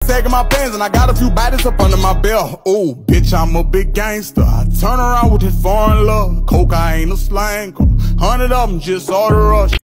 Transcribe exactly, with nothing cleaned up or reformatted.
sagging my pants and I got a few bodies up under my belt. Ooh, bitch, I'm a big gangster. I turn around with this foreign love. Cocaine a slang. Hundred of them just order us.